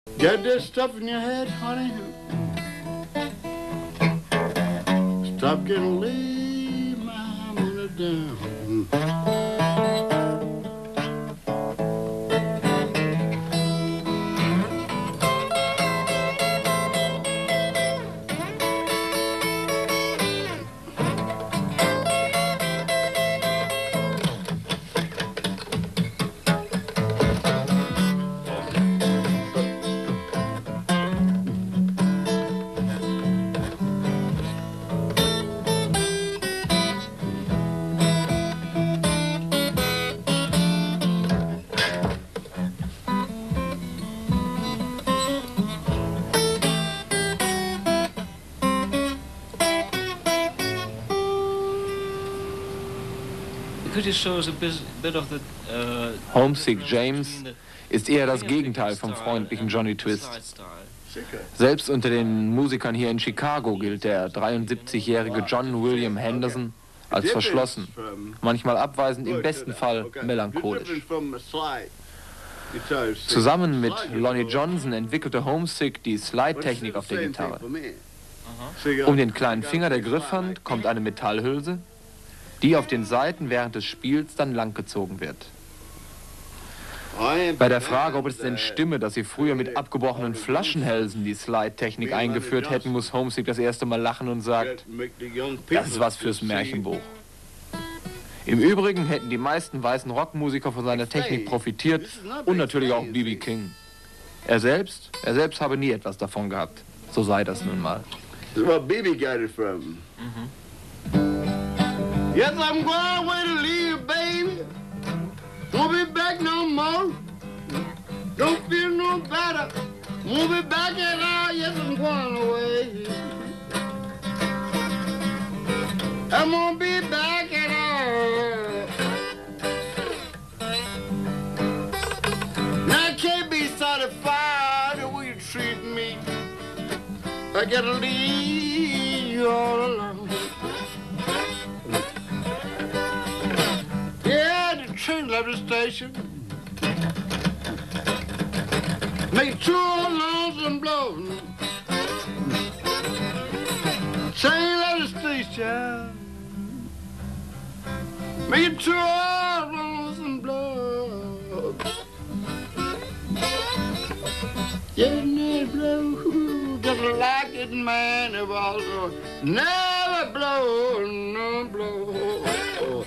Get this stuff in your head, honey. Stop getting laid, my money down. Homesick James ist eher das Gegenteil vom freundlichen Johnny Twist. Selbst unter den Musikern hier in Chicago gilt der 73-jährige John William Henderson als verschlossen, manchmal abweisend, im besten Fall melancholisch. Zusammen mit Lonnie Johnson entwickelte Homesick die Slide-Technik auf der Gitarre. Um den kleinen Finger der Griffhand kommt eine Metallhülse, die auf den Saiten während des Spiels dann langgezogen wird. Bei der Frage, ob es denn stimme, dass sie früher mit abgebrochenen Flaschenhälsen die Slide-Technik eingeführt hätten, muss Homesick das erste Mal lachen und sagt, das ist was fürs Märchenbuch. Im Übrigen hätten die meisten weißen Rockmusiker von seiner Technik profitiert und natürlich auch B.B. King. Er selbst habe nie etwas davon gehabt. So sei das nun mal. B.B. got it from. Yes, I'm going away to leave, baby. Won't be back no more. Don't feel no better. Won't be back at all. Yes, I'm going away. I won't be back at all. Now I can't be satisfied the way you treat me. I gotta leave you all alone. Train left the station. Make two lonesome blows. Train left the station. Make two lonesome blows. Yeah, never blow. Just like it, man, it was never blow, no blow.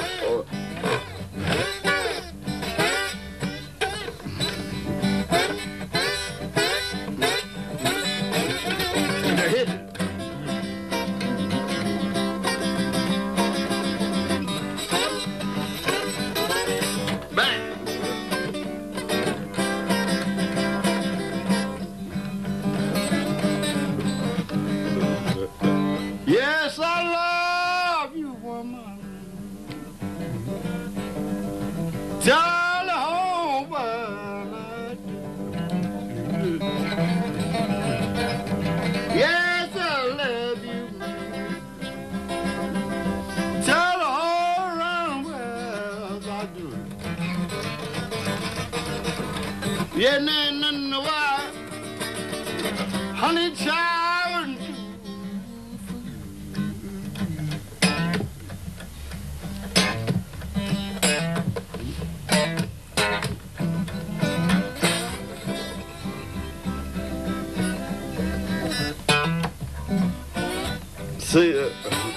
Yes, I love you, woman. Tell the whole world I do. Yes, I love you. Tell the whole round world I do. Yeah, nothing to why, honey child. See,